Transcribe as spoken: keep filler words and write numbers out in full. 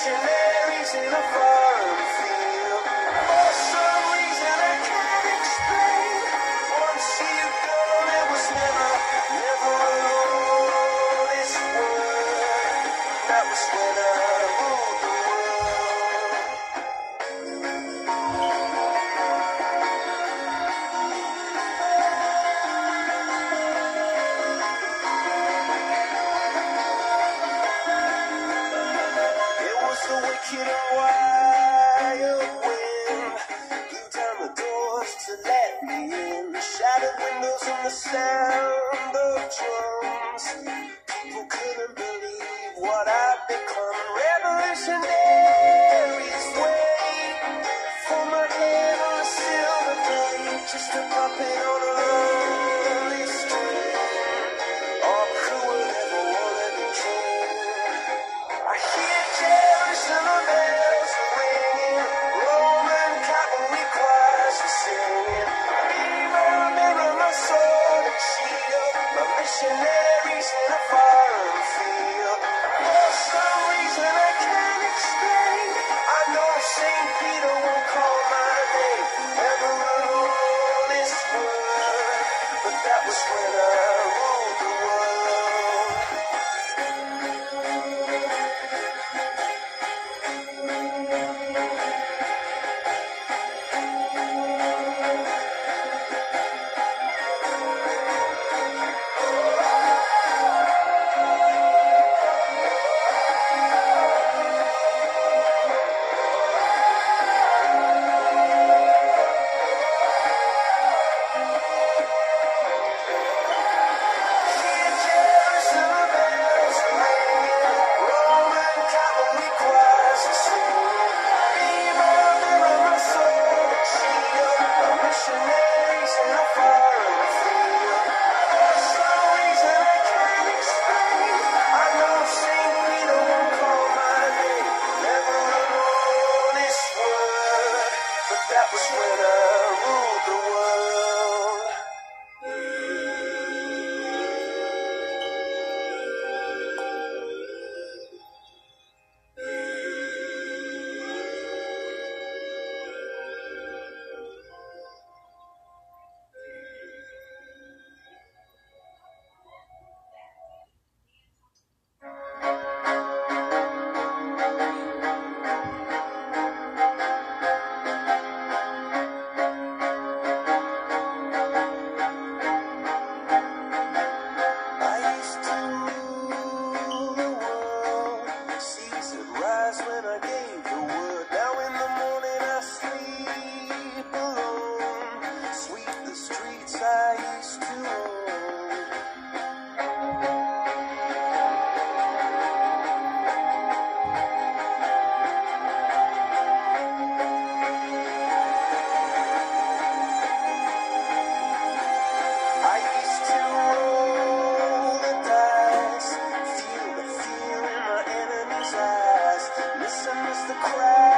missionaries in a foreign field. For some reason I can't explain. Once you've gone, it was never, never alone. This world, that was when I ruled the world. It was the wicked and wild wind blew down the doors to let me in. The shattered windows and the sound of drums. People couldn't believe what I'd become. Revolutionaries wait for my head on a silver plate, just a puppet on a lonely string. Oh, who would ever wanna be king? I hear Jerusalem bells ringing, Roman cavalry choirs are singing. Mirror, mirror, my sword and shield, my missionaries in a foreign field. For some reason I can't explain, I know Saint Peter won't call my name. Never alone this world, but that was when I ruled the world. That was when I ruled the world. I used to rule the world. Seas would rise when I gave the word. Now in the morning I sleep alone. Sweep the streets I used to own. I used to roll the dice, feel the fear in my enemy's eyes. Listen as the crowd